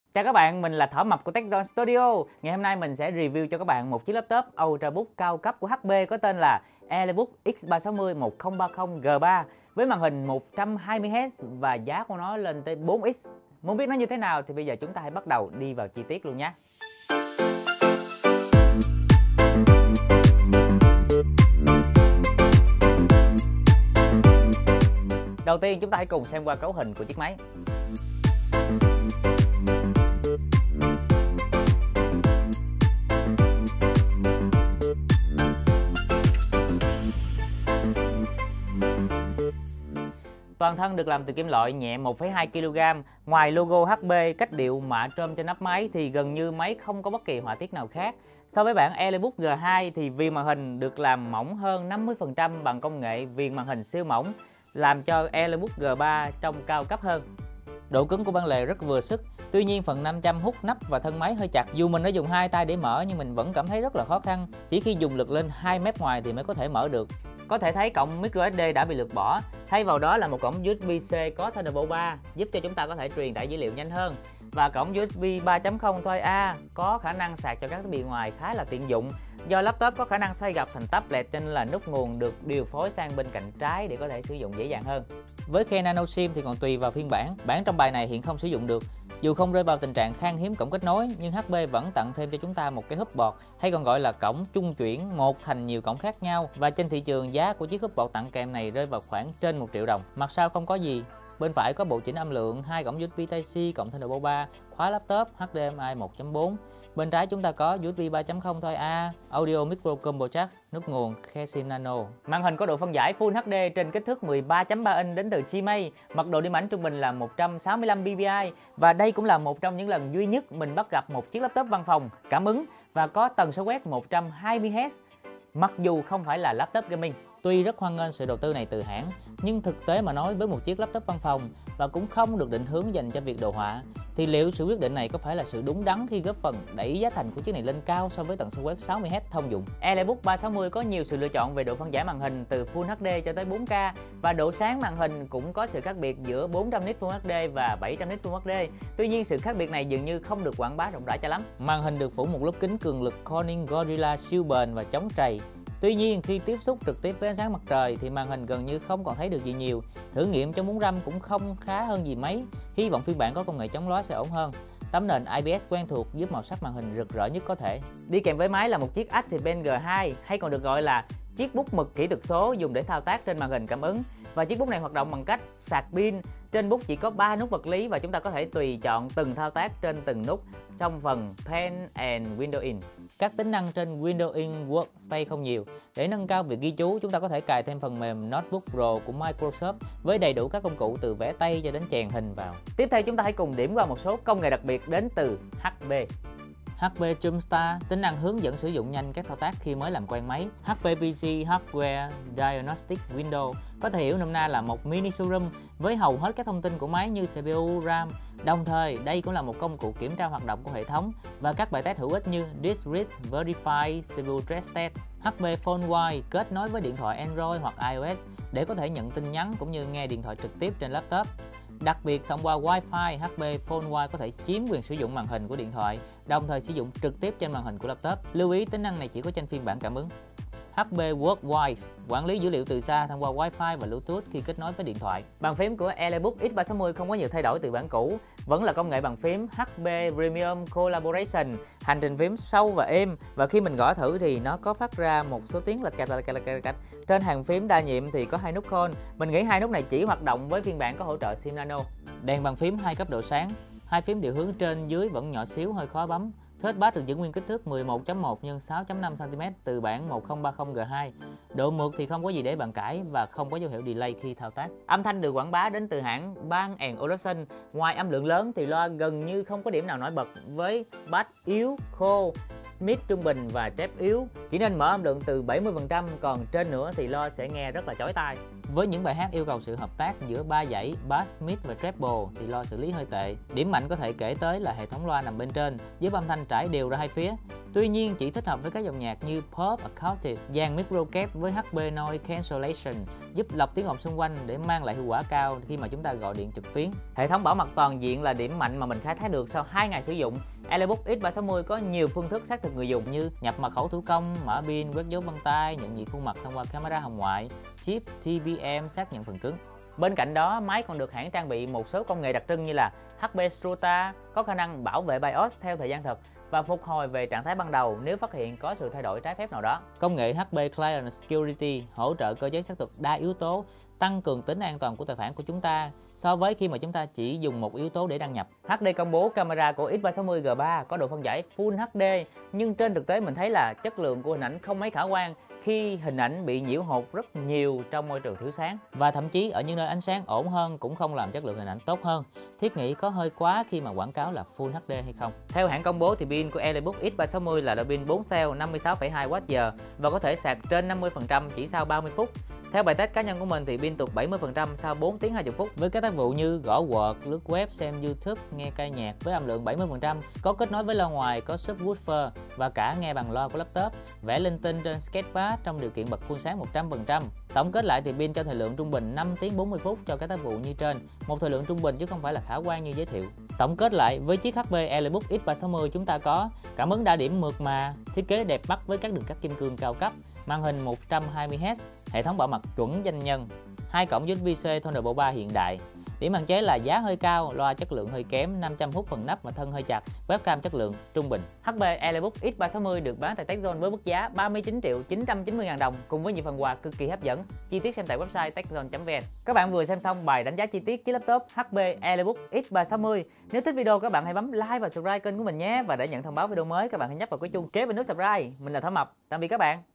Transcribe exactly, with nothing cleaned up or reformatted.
Chào các bạn, mình là Thỏ Mập của TechZone Studio. Ngày hôm nay mình sẽ review cho các bạn một chiếc laptop Ultrabook cao cấp của hát pê có tên là EliteBook X ba sáu mươi một không ba không G ba với màn hình một trăm hai mươi héc và giá của nó lên tới bốn x. Muốn biết nó như thế nào thì bây giờ chúng ta hãy bắt đầu đi vào chi tiết luôn nhé. Đầu tiên chúng ta hãy cùng xem qua cấu hình của chiếc máy. Toàn thân được làm từ kim loại nhẹ một phẩy hai ki lô gam. Ngoài logo hát pê, cách điệu mạ trôm trên nắp máy thì gần như máy không có bất kỳ họa tiết nào khác. So với bản EliteBook G hai thì viền màn hình được làm mỏng hơn năm mươi phần trăm bằng công nghệ viền màn hình siêu mỏng, làm cho EliteBook G ba trông cao cấp hơn. Độ cứng của bản lề rất vừa sức. Tuy nhiên phần nam châm hút nắp và thân máy hơi chặt. Dù mình đã dùng hai tay để mở nhưng mình vẫn cảm thấy rất là khó khăn. Chỉ khi dùng lực lên hai mép ngoài thì mới có thể mở được. Có thể thấy cổng micro ét đê đã bị lược bỏ. Thay vào đó là một cổng u ét bê-C có Thunderbolt ba giúp cho chúng ta có thể truyền tải dữ liệu nhanh hơn. Và cổng u ét bê ba chấm không Type A có khả năng sạc cho các thiết bị ngoài khá là tiện dụng. Do laptop có khả năng xoay gập thành tablet cho nên là nút nguồn được điều phối sang bên cạnh trái để có thể sử dụng dễ dàng hơn. Với khe nano sim thì còn tùy vào phiên bản. Bản trong bài này hiện không sử dụng được. Dù không rơi vào tình trạng khan hiếm cổng kết nối nhưng hát pê vẫn tặng thêm cho chúng ta một cái hub bọt hay còn gọi là cổng trung chuyển một thành nhiều cổng khác nhau, và trên thị trường giá của chiếc hub bọt tặng kèm này rơi vào khoảng trên một triệu đồng. Mặt sau không có gì. Bên phải có bộ chỉnh âm lượng, hai cổng u ét bê Type-C, cộng Thunderbolt ba, khóa laptop, hát đê em i một chấm bốn. Bên trái chúng ta có u ét bê ba chấm không Type A, audio micro combo jack, nút nguồn, khe sim nano. Màn hình có độ phân giải Full hát đê trên kích thước mười ba chấm ba inch đến từ G-Mate, mật độ điểm ảnh trung bình là một trăm sáu mươi lăm pi pi i, và đây cũng là một trong những lần duy nhất mình bắt gặp một chiếc laptop văn phòng cảm ứng và có tần số quét một trăm hai mươi héc, mặc dù không phải là laptop gaming. Tuy rất hoan nghênh sự đầu tư này từ hãng, nhưng thực tế mà nói với một chiếc laptop văn phòng và cũng không được định hướng dành cho việc đồ họa, thì liệu sự quyết định này có phải là sự đúng đắn khi góp phần đẩy giá thành của chiếc này lên cao so với tần số quét sáu mươi héc thông dụng? EliteBook ba sáu mươi có nhiều sự lựa chọn về độ phân giải màn hình từ Full hát đê cho tới bốn K, và độ sáng màn hình cũng có sự khác biệt giữa bốn trăm nit Full hát đê và bảy trăm nit Full hát đê. Tuy nhiên sự khác biệt này dường như không được quảng bá rộng rãi cho lắm. Màn hình được phủ một lớp kính cường lực Corning Gorilla siêu bền và chống trầy. Tuy nhiên khi tiếp xúc trực tiếp với ánh sáng mặt trời thì màn hình gần như không còn thấy được gì nhiều. Thử nghiệm trong muốn RAM cũng không khá hơn gì mấy. Hy vọng phiên bản có công nghệ chống lóa sẽ ổn hơn. Tấm nền i pê ét quen thuộc giúp màu sắc màn hình rực rỡ nhất có thể. Đi kèm với máy là một chiếc ActivePen G hai, hay còn được gọi là chiếc bút mực kỹ thuật số dùng để thao tác trên màn hình cảm ứng. Và chiếc bút này hoạt động bằng cách sạc pin. Trên bút chỉ có ba nút vật lý và chúng ta có thể tùy chọn từng thao tác trên từng nút trong phần Pen and Window In. Các tính năng trên Windows In Workspace không nhiều. Để nâng cao việc ghi chú, chúng ta có thể cài thêm phần mềm Notebook Pro của Microsoft với đầy đủ các công cụ từ vẽ tay cho đến chèn hình vào. Tiếp theo chúng ta hãy cùng điểm qua một số công nghệ đặc biệt đến từ hát pê. hát pê Jumpstart, tính năng hướng dẫn sử dụng nhanh các thao tác khi mới làm quen máy. hát pê pê xê Hardware Diagnostic Window có thể hiểu nôm na là một mini showroom với hầu hết các thông tin của máy như xê pê u, RAM. Đồng thời, đây cũng là một công cụ kiểm tra hoạt động của hệ thống và các bài test hữu ích như Disk Read, Verify, xê pê u Stress Test. hát pê PhoneWire kết nối với điện thoại Android hoặc iOS để có thể nhận tin nhắn cũng như nghe điện thoại trực tiếp trên laptop. Đặc biệt, thông qua Wi-Fi, hát pê PhoneWire có thể chiếm quyền sử dụng màn hình của điện thoại, đồng thời sử dụng trực tiếp trên màn hình của laptop. Lưu ý, tính năng này chỉ có trên phiên bản cảm ứng. hát pê WorkWise quản lý dữ liệu từ xa thông qua Wi-Fi và Bluetooth khi kết nối với điện thoại. Bàn phím của EliteBook X ba sáu mươi không có nhiều thay đổi từ bản cũ, vẫn là công nghệ bàn phím hát pê Premium Collaboration, hành trình phím sâu và êm, và khi mình gõ thử thì nó có phát ra một số tiếng lạch cạch lạch cạch lạch cạch. Trên hàng phím đa nhiệm thì có hai nút Call, mình nghĩ hai nút này chỉ hoạt động với phiên bản có hỗ trợ sim nano. Đèn bàn phím hai cấp độ sáng, hai phím điều hướng trên dưới vẫn nhỏ xíu hơi khó bấm. Touchpad được giữ nguyên kích thước mười một chấm một nhân sáu chấm năm xăng ti mét từ bản một không ba không G hai. Độ mượt thì không có gì để bàn cãi và không có dấu hiệu delay khi thao tác. Âm thanh được quảng bá đến từ hãng Bang and Olufsen. Ngoài âm lượng lớn thì loa gần như không có điểm nào nổi bật, với bass yếu, khô, mid trung bình và trap yếu. Chỉ nên mở âm lượng từ bảy mươi phần trăm, còn trên nữa thì loa sẽ nghe rất là chói tai. Với những bài hát yêu cầu sự hợp tác giữa ba dãy bass, mid và treble thì loa xử lý hơi tệ. Điểm mạnh có thể kể tới là hệ thống loa nằm bên trên, giúp âm thanh trải đều ra hai phía. Tuy nhiên chỉ thích hợp với các dòng nhạc như Pop Acoustic, dàn micro kép với hát pê Noise Cancellation giúp lọc tiếng ồn xung quanh để mang lại hiệu quả cao khi mà chúng ta gọi điện trực tuyến. Hệ thống bảo mật toàn diện là điểm mạnh mà mình khai thác được sau hai ngày sử dụng. ElEBook X ba sáu mươi có nhiều phương thức xác thực người dùng như nhập mật khẩu thủ công, mở pin, quét dấu vân tay, nhận diện khuôn mặt thông qua camera hồng ngoại, chip tê vê em xác nhận phần cứng. Bên cạnh đó, máy còn được hãng trang bị một số công nghệ đặc trưng như là hát pê Strata có khả năng bảo vệ BIOS theo thời gian thực và phục hồi về trạng thái ban đầu nếu phát hiện có sự thay đổi trái phép nào đó. Công nghệ hát pê Client Security hỗ trợ cơ chế xác thực đa yếu tố, tăng cường tính an toàn của tài khoản của chúng ta so với khi mà chúng ta chỉ dùng một yếu tố để đăng nhập. hát đê công bố camera của X ba sáu mươi G ba có độ phân giải Full hát đê, nhưng trên thực tế mình thấy là chất lượng của hình ảnh không mấy khả quan khi hình ảnh bị nhiễu hột rất nhiều trong môi trường thiếu sáng, và thậm chí ở những nơi ánh sáng ổn hơn cũng không làm chất lượng hình ảnh tốt hơn. Thiết nghĩ có hơi quá khi mà quảng cáo là Full hát đê hay không? Theo hãng công bố thì pin của ElEBook X ba sáu mươi là loại pin bốn cell năm mươi sáu phẩy hai oát giờ và có thể sạc trên năm mươi phần trăm chỉ sau ba mươi phút. Theo bài test cá nhân của mình thì pin tụt bảy mươi phần trăm sau bốn tiếng hai mươi phút. Với các tác vụ như gõ Word, lướt web, xem YouTube, nghe ca nhạc với âm lượng bảy mươi phần trăm, có kết nối với loa ngoài, có subwoofer và cả nghe bằng loa của laptop, vẽ linh tinh trên sketchpad trong điều kiện bật full sáng một trăm phần trăm. Tổng kết lại thì pin cho thời lượng trung bình năm tiếng bốn mươi phút cho các tác vụ như trên, một thời lượng trung bình chứ không phải là khả quan như giới thiệu. Tổng kết lại với chiếc hát pê ElEBook X ba sáu mươi chúng ta có cảm ứng đa điểm mượt mà, thiết kế đẹp mắt với các đường cắt kim cương cao cấp, màn hình một trăm hai mươi héc, hệ thống bảo mật chuẩn danh nhân, hai cổng u ét bê-C Thunderbolt ba hiện đại. Điểm hạn chế là giá hơi cao, loa chất lượng hơi kém, năm trăm hút phần nắp và thân hơi chặt, webcam chất lượng trung bình. hát pê ElEBook X ba sáu mươi được bán tại TechZone với mức giá ba mươi chín triệu chín trăm chín mươi ngàn đồng cùng với nhiều phần quà cực kỳ hấp dẫn. Chi tiết xem tại website techzone chấm vn. Các bạn vừa xem xong bài đánh giá chi tiết chiếc laptop hát pê ElEBook X ba sáu mươi. Nếu thích video các bạn hãy bấm like và subscribe kênh của mình nhé, và để nhận thông báo video mới các bạn hãy nhấp vào cái chuông kế bên nút subscribe. Mình là Thỏ Mập. Tạm biệt các bạn.